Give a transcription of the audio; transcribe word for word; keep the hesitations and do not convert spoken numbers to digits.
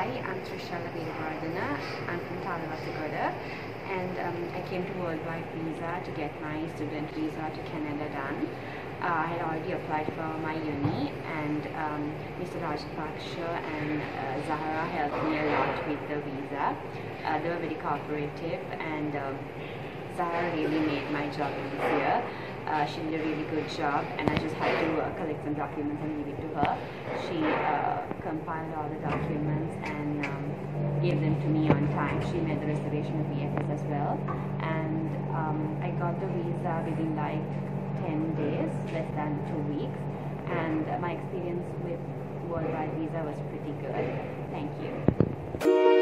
Hi, I'm Trisha Weerawardane. I'm from Colombo, and um, I came to Worldwide Visa to get my student visa to Canada done. Uh, I had already applied for my uni, and um, Mister Rajpaksha and uh, Zahara helped me a lot with the visa. Uh, they were very cooperative, and um, Zahara really made my job easier. Uh, she did a really good job, and I just had to uh, collect some documents and leave it to her. She uh, compiled all the documents and um, gave them to me on time. She made the reservation of V F S as well, and um, I got the visa within like ten days, less than two weeks, and my experience with Worldwide Visa was pretty good. Thank you.